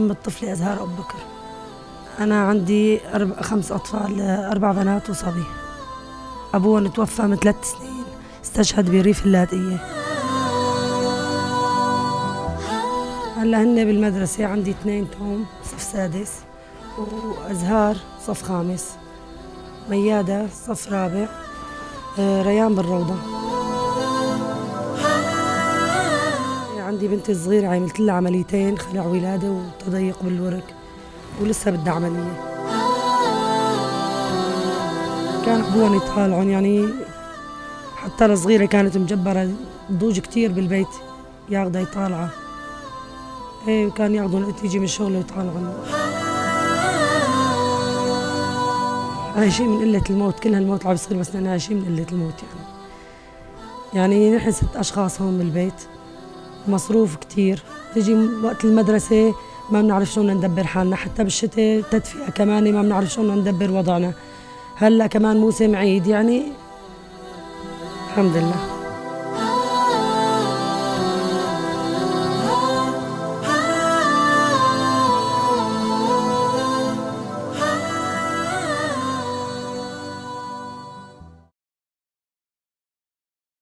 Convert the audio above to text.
أم الطفل أزهار أبو بكر. أنا عندي 5 أطفال، 4 بنات وصبي. أبوهم توفى من 3 سنين، استشهد بريف اللاذقية. هلا هن بالمدرسة، عندي 2 توم صف 6 وأزهار صف 5، ميادة صف 4، ريان بالروضة. عندي بنتي الصغيرة عملت لها عمليتين، خلع ولادة وتضيق بالورك، ولسه بدها عملية. كان أبوهم يطالعون، يعني حتى الصغيرة كانت مجبرة تضوج كتير بالبيت، ياخدها يطالعها. ايه، وكان ياخدون تيجي من الشغل ويطالعون. عايشين من قلة الموت، كل هالموت عم يصير بس نحن عايشين من قلة الموت. يعني نحن 6 أشخاص هون بالبيت، مصروف كتير، تيجي وقت المدرسة ما بنعرف شلون ندبر حالنا، حتى بالشتاء تدفئة كمان ما بنعرف شلون ندبر وضعنا. هلا كمان موسم عيد، يعني الحمد لله.